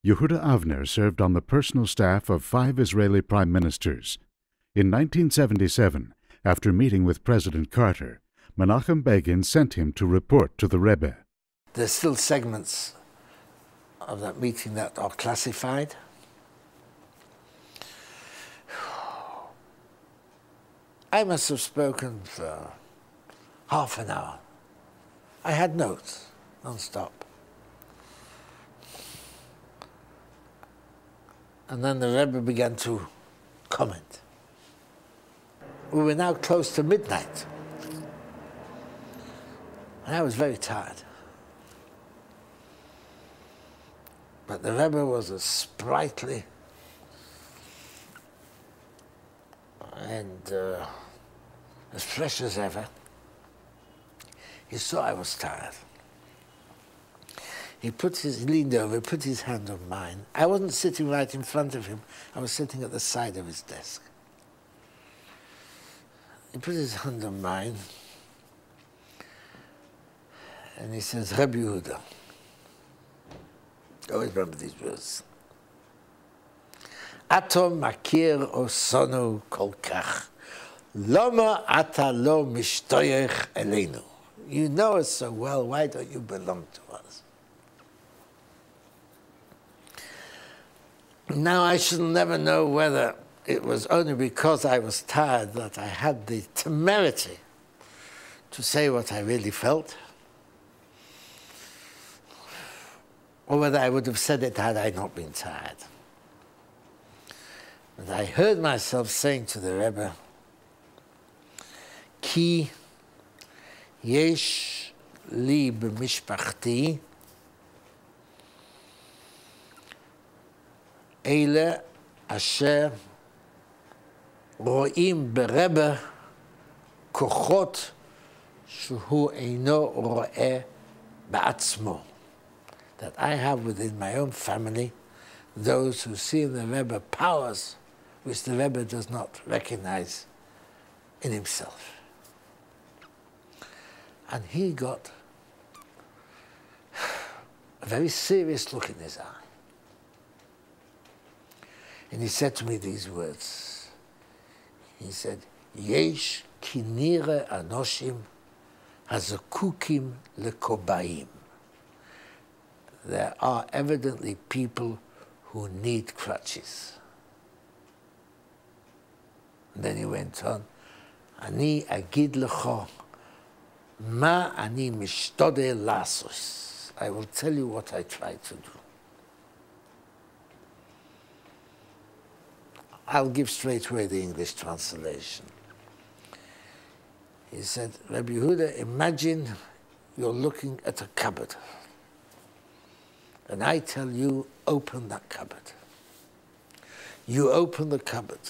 Yehuda Avner served on the personal staff of 5 Israeli prime ministers. In 1977, after meeting with President Carter, Menachem Begin sent him to report to the Rebbe. There's still segments of that meeting that are classified. I must have spoken for half an hour. I had notes, non-stop. And then the Rebbe began to comment. We were now close to midnight. And I was very tired. But the Rebbe was as sprightly and as fresh as ever. He saw I was tired. He leaned over, put his hand on mine. I wasn't sitting right in front of him. I was sitting at the side of his desk. He put his hand on mine, and he says, Rebbe Yehuda. I always remember these words. Ato makir osonu kol kach. Lama ata lo mishtoyech eleinu. You know us so well, why don't you belong to us? Now I shall never know whether it was only because I was tired that I had the temerity to say what I really felt, or whether I would have said it had I not been tired. But I heard myself saying to the Rebbe, Ki yesh li b'mishpachti Eile asher ro'im berebe kochot shehu eino ro'eh ba'atzmo. That I have within my own family those who see in the Rebbe powers which the Rebbe does not recognize in himself. And he got a very serious look in his eye. And he said to me these words. He said, Yesh kinire anoshim hazakukim lekobayim. There are evidently people who need crutches. And then he went on, Ani agid lecho, ma ani mishtodeh lasos. I will tell you what I try to do. I'll give straight away the English translation. He said, Rebbe Yehuda, imagine you're looking at a cupboard. And I tell you, open that cupboard. You open the cupboard.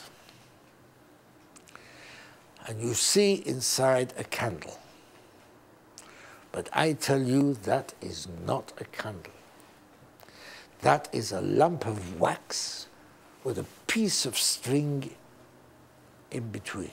And you see inside a candle. But I tell you, that is not a candle. That is a lump of wax with a piece of string in between.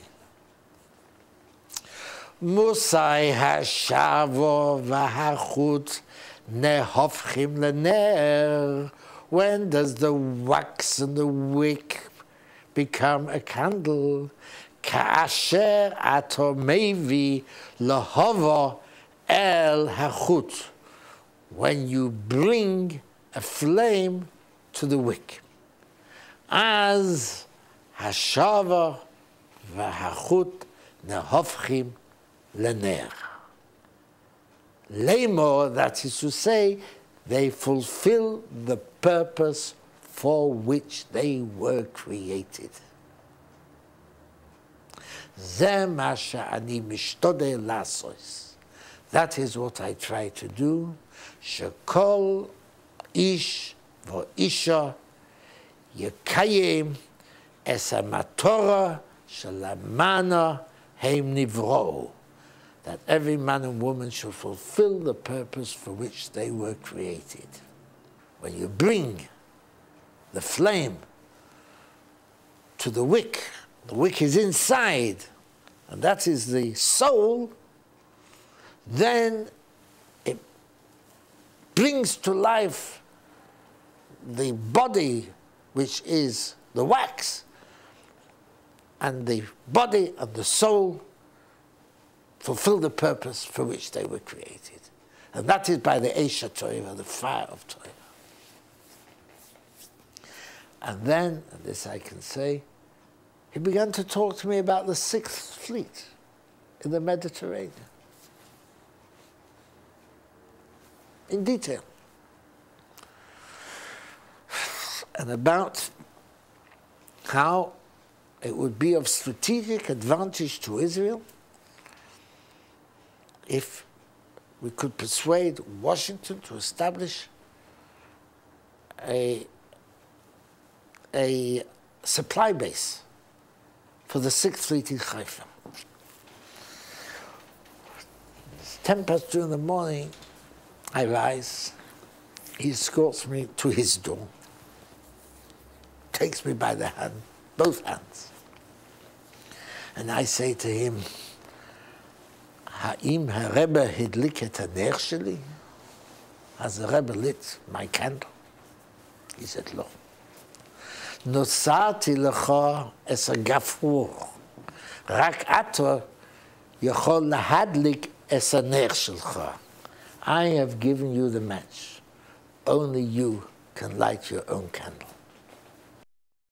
Musai hashavo v'hachut nehofchim lener. When does the wax and the wick become a candle? Ka'asher ato mevi lahava el hachut. When you bring a flame to the wick. Az hashava v'hachut nehofchim lener. Lemor, that is to say, they fulfill the purpose for which they were created. Ze ma she'ani mishtodeh lasos. That is what I try to do. Shekol ish v'isha Yekayim es hamatorah shelamana heim nivro. That every man and woman should fulfill the purpose for which they were created. When you bring the flame to the wick is inside, and that is the soul, then it brings to life the body, which is the wax, and the body and the soul fulfill the purpose for which they were created. And that is by the Esha Torah, the fire of Torah. And then, and this I can say, he began to talk to me about the Sixth Fleet in the Mediterranean. In detail. And about how it would be of strategic advantage to Israel if we could persuade Washington to establish a supply base for the Sixth Fleet in Haifa. It's 2:10 in the morning, I rise, he escorts me to his door, takes me by the hand, both hands, and I say to him, Ha'im Rebbe hidlik et haner sheli? Has the Rebbe lit my candle? He said, no. Nosati lecha es hagafur, rak ato yachol lahadlik es haner shelcha. I have given you the match. Only you can light your own candle.